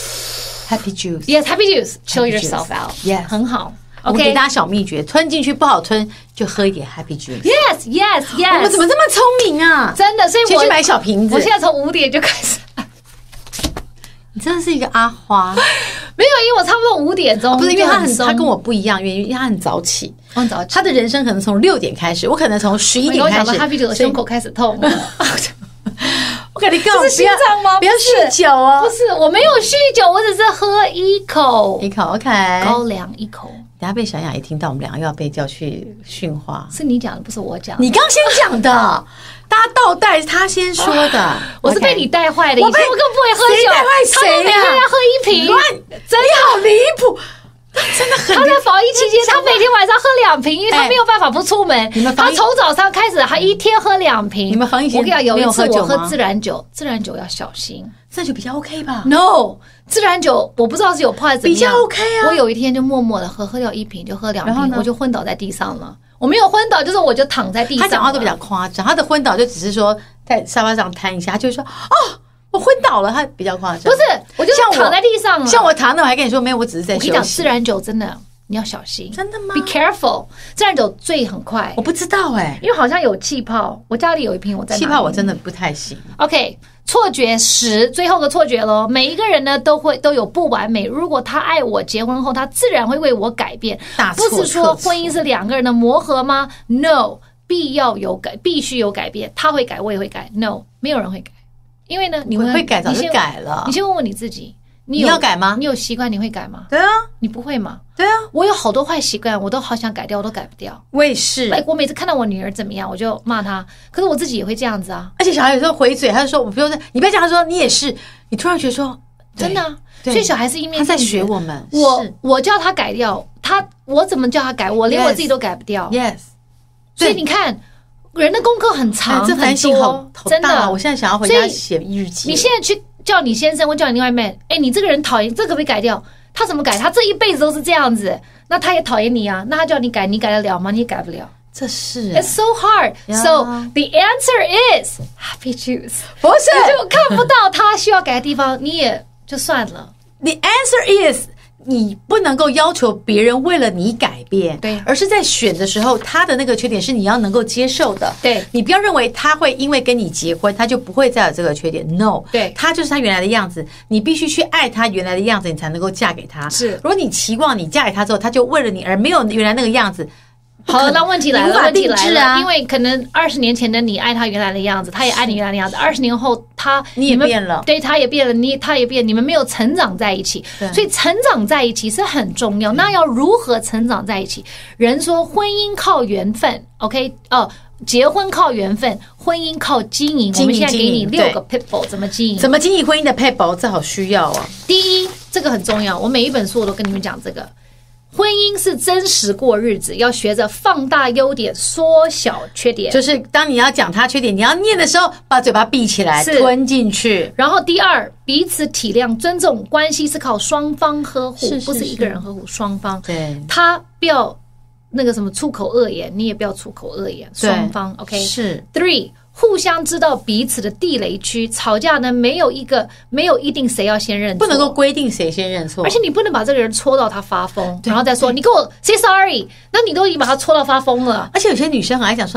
happy juice. Yes, happy juice. Chill yourself out. Yes, 很好。 我给大家小秘诀，吞进去不好吞，就喝一点 happy juice. Yes. 我们怎么这么聪明啊？ 真的，所以我去买小瓶子。 我现在从5点就开始。 你真的是一个阿花。 没有，因为我差不多5点钟。 不是因为他跟我不一样，因为他很早起。 很早起。 他的人生可能从6点开始，我可能从11点开始。 happy juice 胸口开始痛。 我跟你讲， 这是心脏吗？ 不要酗酒哦！ 不是，我没有酗酒，我只是喝一口。 OK， 高粱一口。 等下被小雅一听到，我们2个又要被叫去训话。 是你讲的，不是我讲的。 你刚先讲的，大家倒带，他先说的。 我是被你带坏的，以前我更不会喝酒。 谁带坏谁呀？ 他每天要喝1瓶， 真的好离谱。真的很， 他在防疫期间，他每天晚上喝2瓶，因为他没有办法不出门。他从早上开始，他一天喝2瓶。 你们防疫期间， 我跟你讲，有一次我喝自然酒，自然酒要小心。 自然酒比较 OK 吧 ？No， 自然酒我不知道是有泡还是怎么样， 比较 OK 啊。 我有一天就默默的喝掉1瓶，就喝2瓶，我就昏倒在地上了。我没有昏倒，就是我就躺在地上。 他讲话都比较夸张，他的昏倒就只是说在沙发上瘫一下，他就会说哦。我昏倒了，他比较夸张。 不是，我就躺在地上了。 像我躺那，我还跟你说没有，我只是在休息。 我跟你讲，自然酒真的你要小心。 真的吗 ？Be careful， 自然酒醉很快。 我不知道因为好像有气泡。我家里有一瓶，我在气泡我真的不太行。 OK， 错觉10，最后个错觉咯。每一个人呢都有不完美。如果他爱我，结婚后他自然会为我改变。不是说婚姻是2个人的磨合吗 ？No， 必须有改变。他会改，我也会改。No， 没有人会改。因为呢，你会改，早就改了。 你先问问你自己， 你要改吗？ 你有习惯，你会改吗？ 对啊， 你不会吗？ 对啊， 我有好多坏习惯，我都好想改掉，我都改不掉。 我也是。 我每次看到我女儿怎么样，我就骂她。可是我自己也会这样子啊。 而且小孩有时候回嘴，他就说：“我不用，你不要讲。”他说：“你也是。”你突然觉得说， 真的啊。所以小孩是一面， 他在学我们。 我叫他改掉，我怎么叫他改？我连我自己都改不掉。 Yes。 所以你看。人的功课很长， 这反省好真的。 我现在想要回家写日记。 你现在去叫你先生或叫你另外一半，你这个人讨厌，这可不可以改掉？他怎么改？他这一辈子都是这样子，那他也讨厌你啊。那他叫你改，你改得了吗？你也改不了。 这是 It's so hard. So the answer is happy juice. 不是， 你就看不到他需要改的地方，你也就算了。 The answer is。你不能够要求别人为了你改变， 对， 而是在选的时候，他的那个缺点是你要能够接受的， 对， 你不要认为他会因为跟你结婚，他就不会再有这个缺点 ，no， 对， 他就是他原来的样子，你必须去爱他原来的样子，你才能够嫁给他。 是， 如果你期望你嫁给他之后，他就为了你而没有原来那个样子。 好，那问题来了，问题来了， 因为可能20年前的你爱他原来的样子，他也爱你原来的样子。20年后， 你也变了， 对，他也变了，他也变，你们没有成长在一起，所以成长在一起是很重要。那要如何成长在一起？人说婚姻靠缘分 ，OK？ 结婚靠缘分，婚姻靠经营。我们现在给你6个 people 怎么经营？ 怎么经营婚姻的 people？ 这好需要啊！ 第一，这个很重要，我每一本书我都跟你们讲这个。婚姻是真实过日子，要学着放大优点，缩小缺点。 就是当你要讲他缺点，你要念的时候，把嘴巴闭起来，吞进去。 然后第二，彼此体谅、尊重，关系是靠双方呵护，不是一个人呵护，双方。 对， 他不要那个什么出口恶言，你也不要出口恶言，双方 OK。 是 3。互相知道彼此的地雷区，吵架呢没有一定谁要先认错， 不能够规定谁先认错， 而且你不能把这个人戳到他发疯，然后再说你跟我 say sorry， 那你都已经把他戳到发疯了。 而且有些女生很爱讲说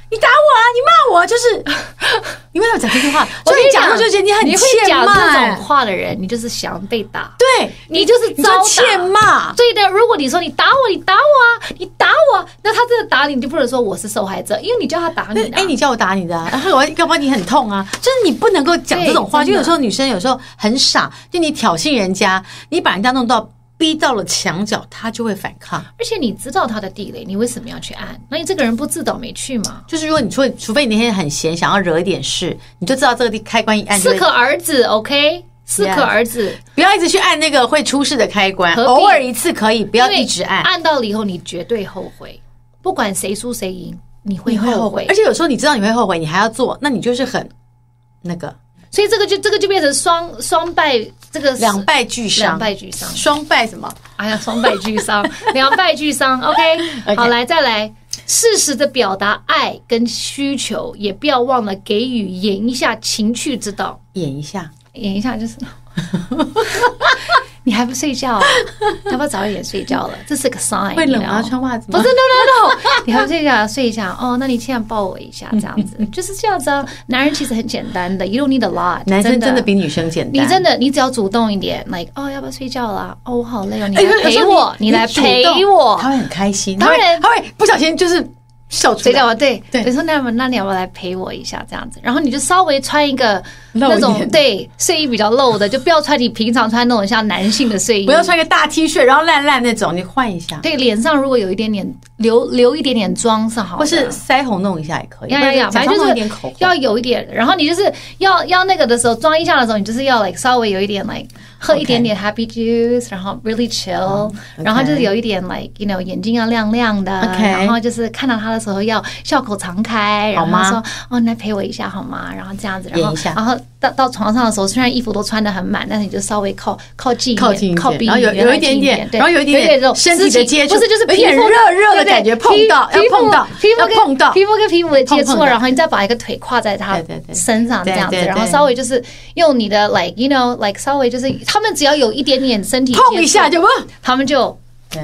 你打我啊，你骂我，就是你为什么讲这句话？ 我跟你讲， 就觉得你很欠骂。 你会讲这种话的人，你就是想被打， 对你就是遭打欠骂。 对的，如果你说你打我，你打我啊，你打我，那他真的打你，你就不能说我是受害者，因为你叫他打你的。 你叫我打你的，然后要不然你很痛啊，就是你不能够讲这种话。就有时候女生有时候很傻，就你挑衅人家，你把人家弄到。逼到了墙角，他就会反抗。 而且你知道他的地雷，你为什么要去按？那你这个人不自讨没趣吗？ 就是如果你除非你那天很闲，想要惹一点事，你就知道这个开关一按就会。 适可而止 ，OK， 适可而止， 不要一直去按那个会出事的开关，偶尔一次可以，不要一直按。 按到了以后，你绝对后悔，不管谁输谁赢，你会后悔。 而且有时候你知道你会后悔，你还要做，那你就是很那个。 所以这个就变成双败，这个两败俱伤，双败什么？ 哎呀，双败俱伤，两败俱伤。OK， 好，来再来，适时的表达爱跟需求，也不要忘了给予演一下情趣之道。演一下就是。你还不睡觉啊？要不要早一点睡觉了？这是个 sign。 会冷吗？穿袜子吗？ 不是 ，no， 你还不睡觉，睡一下哦。那你现在抱我一下，这样子就是这样子啊。男人其实很简单的 ，you don't need a lot。 男生真的比女生简单。 你只要主动一点 ，like 哦，要不要睡觉了？哦，我好累哦，你来陪我，你来陪我， 他会很开心。 当然， 他会不小心就是笑出来。 睡觉对。你说那你要不要来陪我一下这样子？然后你就稍微穿一个。那种对睡衣比较露的，就不要穿你平常穿那种像男性的睡衣， 不要穿个大 T 恤，然后烂那种，你换一下。 对，脸上如果有一点点留一点点妆是好的， 或是腮红弄一下也可以。 反正就是要有一点，然后你就是要那个的时候，装一下的时候，你就是要 like 稍微有一点 like 喝一点点 happy juice， 然后 really chill， 然后就是有一点 like you know 眼睛要亮亮的，然后就是看到他的时候要笑口常开，然后说哦，你来陪我一下好吗？然后这样子，然后到床上的时候，虽然衣服都穿得很满，但是你就稍微靠近一点，靠边， 然后有一点点，然后有一点点身体的接触， 不是就是有点热的感觉，碰到皮肤跟皮肤的接触，然后你再把一个腿跨在他身上这样子，然后稍微就是用你的 like you know like 稍微就是他们只要有一点点身体碰一下就他们就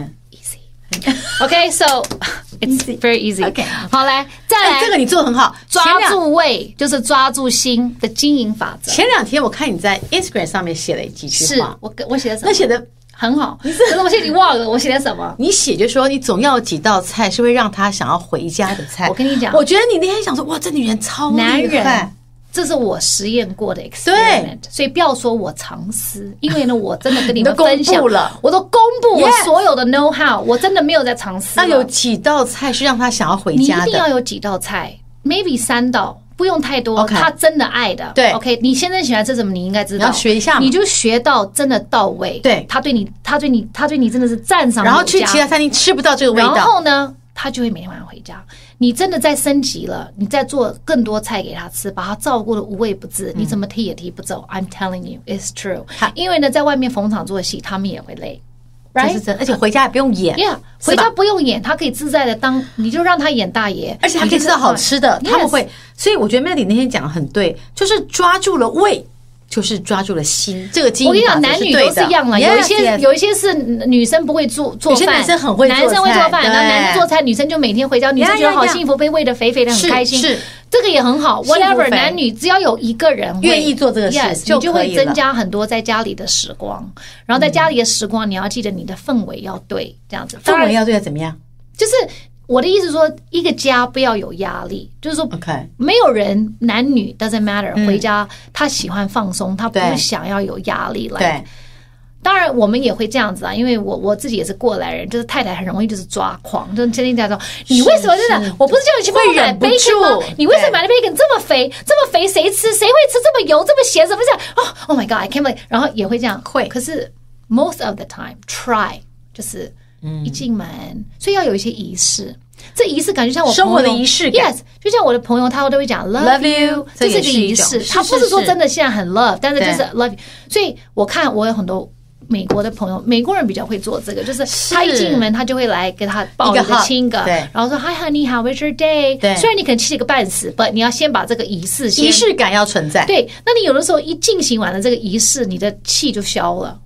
easy。OK， so it's very easy。OK， 好，来再来， 这个你做得很好， 抓住胃就是抓住心的经营法则。 前2天我看你在 Instagram 上面写了几句话， 我写的什么？ 那写的很好，可是我现在已经忘了我写的什么。 你写就说你总要有几道菜是会让他想要回家的菜。 我跟你讲， 我觉得你那天想说，哇，这女人超厉害。 这是我实验过的 experiment， 所以不要说我藏私，因为呢，我真的跟你们分享了，我都公布我所有的 know how， 我真的没有在藏私。 那有几道菜是让他想要回家的？ 你一定要有几道菜 ，maybe 3道，不用太多。他真的爱的， 对 ，OK， 你先生喜欢吃什么，你应该知道， 你要学一下， 你就学到真的到位。 对， 他对你真的是赞赏。 然后去其他餐厅吃不到这个味道， 然后呢？他就会每天晚上回家。你真的再升级了，你再做更多菜给他吃，把他照顾的无微不至，你怎么踢也踢不走。I'm telling you, it's true。因为呢，在外面逢场作戏，他们也会累， 这是真，而且回家也不用演。 回家不用演，他可以自在的当，你就让他演大爷， 而且他可以吃到好吃的，他们会。所以我觉得 Melody 那天讲的很对，就是抓住了胃。就是抓住了心，这个基因。 我跟你讲，男女都是一样了。有一些是女生不会做饭， 男生很会做菜， 男生会做饭，然后男生做菜，女生就每天回家，女生觉得好幸福，被喂得肥肥的，很开心。是这个也很好。Whatever， 男女只要有一个人愿意做这个事， 你就会增加很多在家里的时光。然后在家里的时光，你要记得你的氛围要对，这样子。 氛围要对，怎么样？ 就是我的意思是说，一个家不要有压力，就是说，没有人男女 doesn't matter， 回家他喜欢放松，他不想要有压力来。对，当然我们也会这样子啊，因为我自己也是过来人，就是太太很容易就是抓狂，就是天天在说，你为什么真的？我不是叫你去帮我买 bacon 吗？你为什么买的 bacon 这么肥？这么肥谁吃？谁会吃这么油、这么咸？怎么这样？Oh my god，I can't believe。然后也会这样，会。可是 most of the time try 就是。一进门，所以要有一些仪式。这仪式感就像我生活的仪式感 ，yes， 就像我的朋友，他都会讲 love you， 这是一个仪式。他不是说真的现在很 love， 但是就是 love you。所以我看我有很多美国的朋友，美国人比较会做这个，就是他一进门，他就会来给他抱一个亲一个，然后说 Hi honey，how was your day？ 虽然你可能气得个半死，但你要先把这个仪式感要存在。 对，那你有的时候一进行完了这个仪式，你的气就消了。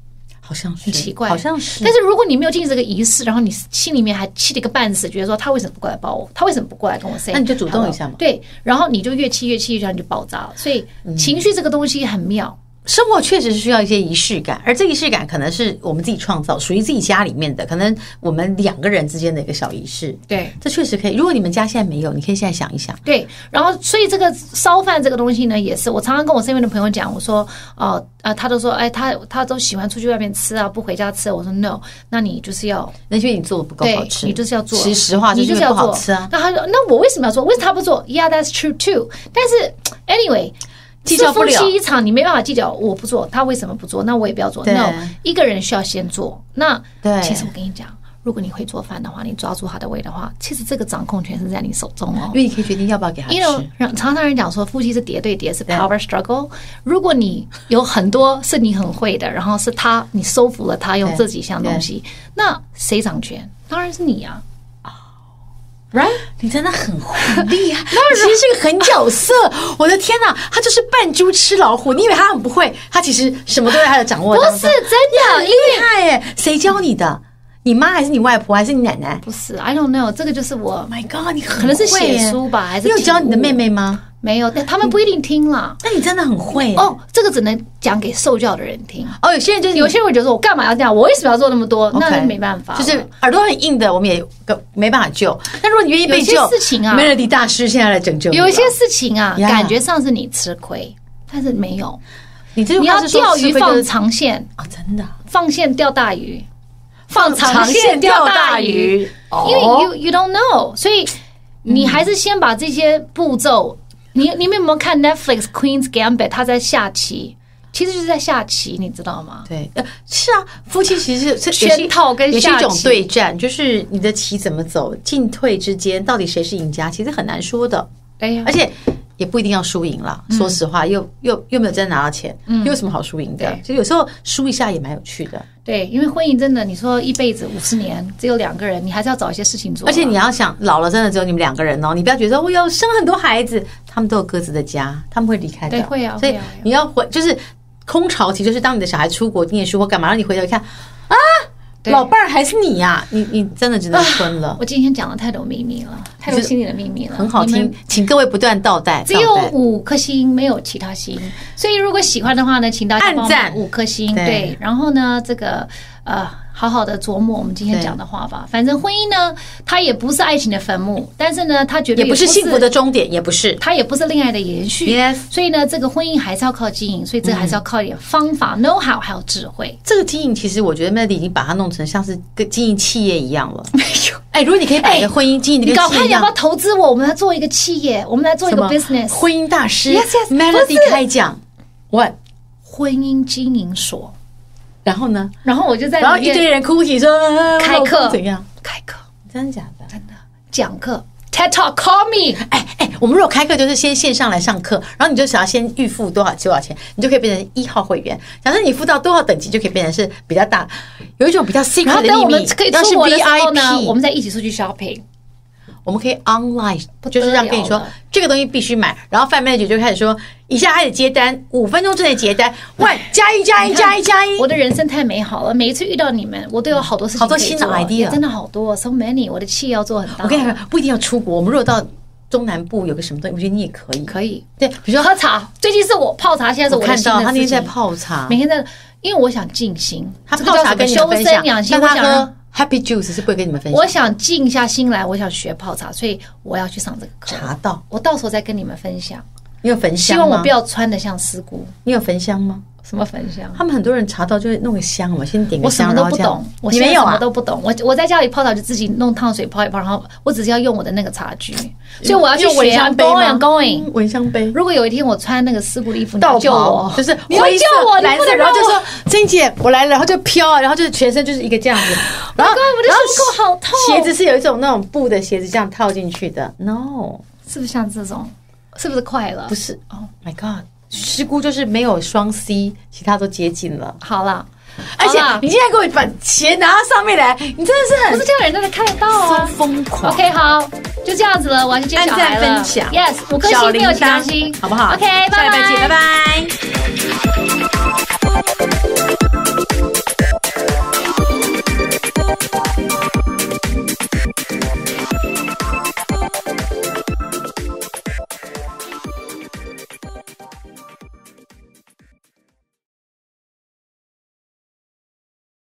好像是很奇怪， 好像是。 但是如果你没有进行这个仪式，然后你心里面还气了个半死，觉得说他为什么不过来抱我，他为什么不过来跟我 say， 那你就主动一下嘛。 对，然后你就越气，然后你就爆炸了。所以情绪这个东西很妙。 生活确实是需要一些仪式感，而这个仪式感可能是我们自己创造，属于自己家里面的，可能我们2个人之间的一个小仪式。 对， 这确实可以。如果你们家现在没有，你可以现在想一想。 对，然后所以这个烧饭这个东西呢，也是我常常跟我身边的朋友讲，我说他都说，哎，他都喜欢出去外面吃啊，不回家吃。我说 no， 那你就是要， 那因为你做的不够好吃， 你就是要做。 其实实话就是不好吃啊。 那他说，那我为什么要做？为什么他不做 ？Yeah, that's true too。但是 anyway。 计较不了， 夫妻一场，你没办法计较，我不做，他为什么不做？那我也不要做。No， 一个人需要先做。那其实我跟你讲，如果你会做饭的话，你抓住他的胃的话，其实这个掌控权是在你手中哦。 因为你可以决定要不要给他吃。 常常人讲说，夫妻是叠对叠，是 power struggle。如果你有很多是你很会的，然后是你收服了他用这几项东西，那谁掌权？当然是你啊。Right， 你真的很厉害，其实是个狠角色。我的天哪，他就是扮猪吃老虎。你以为他很不会，他其实什么都在他的掌握当中。 不是真的， 很厉害耶！谁教你的？你妈还是你外婆还是你奶奶？ 不是 ，I don't know， 这个就是我。 Oh my God， 你很会可能是写书吧，还是你有教你的妹妹吗？ 没有，但他们不一定听啦。 那你真的很会哦，这个只能讲给受教的人听。 哦，有些人觉得说，我干嘛要这样？我为什么要做那么多？那没办法， 就是耳朵很硬的，我们也没办法救。但如果你愿意被救， 有些事情啊 ，Melody 大师现在来拯救你。 有一些事情啊，感觉上是你吃亏，但是没有。 你要钓鱼放长线啊，真的放线钓大鱼，放长线钓大鱼。因为 you don't know， 所以你还是先把这些步骤。你们有没有看 Netflix Queen's Gambit？ 他在下棋，其实就是在下棋，你知道吗？ 对，是啊，夫妻其实是圈套跟下棋也是一种对战，就是你的棋怎么走，进退之间到底谁是赢家，其实很难说的。而且也不一定要输赢啦。说实话，又没有真的拿到钱，又有什么好输赢的？就有时候输一下也蛮有趣的。 对，因为婚姻真的，你说一辈子50年只有2个人，你还是要找一些事情做。 而且你要想，老了真的只有你们2个人哦，你不要觉得我要生很多孩子，他们都有各自的家，他们会离开的。 对，会啊。 所以你要回，就是空巢期，就是当你的小孩出国念书或干嘛，让你回头一看啊。老伴儿还是你呀、你真的只能吞了。 我今天讲了太多秘密了，太多心里的秘密了， 很好听，请各位不断倒带。 只有5颗星，没有其他星，所以如果喜欢的话呢，请大家按赞 5颗星。对，然后呢，这个好好的琢磨我们今天讲的话吧。反正婚姻呢，它也不是爱情的坟墓，但是呢，它绝对也不是幸福的终点，也不是， 它也不是恋爱的延续。 Yes， 所以呢，这个婚姻还是要靠经营，所以这个还是要靠一点方法、know how 还有智慧。 这个经营其实我觉得 Melody 已经把它弄成像是跟经营企业一样了。没有，如果你可以把一个婚姻经营的跟企业一样， 你搞看要不要投资我？我们来做一个企业，我们来做一个 business。 婚姻大师 Yes Melody 开讲 ，What？ 婚姻经营所。 然后呢？ 然后我就在然后一堆人哭泣说开课怎样？ 开课真的假的？ 真的讲课 TED Talk call me。 我们如果开课就是先线上来上课，然后你就想要先预付多少钱，你就可以变成1号会员。假设你付到多少等级，就可以变成是比较大，有一种比较 secret 的秘密。 然后等我们可以出国的时候呢， VIP， 我们再一起出去 shopping。 我们可以 online， 就是让跟你说这个东西必须买，然后贩卖姐就开始说，以下开始接单，5分钟之内结单，加一。 我的人生太美好了，每一次遇到你们，我都有好多事情可以做， 好多新的 idea， 真的好多 ，so many。我的企业要做很大。 我跟你讲，不一定要出国，我们如果到中南部有个什么东西，我觉得你也可以。 可以， 对，比如说喝茶，最近是我泡茶，现在是我的新的事情。 看到他那天在泡茶， 每天在，因为我想静心， 他泡茶跟你们分享， 让他喝 Happy Juice 是不会跟你们分享。 我想静下心来，我想学泡茶，所以我要去上这个课。 茶道， 我到时候再跟你们分享。 你有焚香吗？ 希望我不要穿得像师姑。 你有焚香吗？ 什么焚香？ 他们很多人茶道就会弄个香嘛，先点个香。 我什么都不懂，我你没有啊？ 什么都不懂。我在家里泡茶就自己弄烫水泡一泡，然后我只是要用我的那个茶具，所以我要去学。 going 蚊香杯。 如果有一天我穿那个师姑的衣服，你要救我， 就是你要救我， 蓝色，然后就说珍姐我来了，然后就飘啊，然后就是全身就是一个这样子。 然后我的手好痛。 鞋子是有一种那种布的鞋子，这样套进去的。No， 是不是像这种？是不是快了？ 不是。Oh my god。师姑就是没有双 C， 其他都接近了。 好了， 而且你现在给我把鞋拿到上面来，你真的是很不是这样，人都能看得到啊， 疯狂。 OK， 好，就这样子了，我要去接小孩了。 按赞分享 ，Yes， 5颗星，没有其他星， 好不好 ？OK， 拜拜， 下礼拜见，拜拜。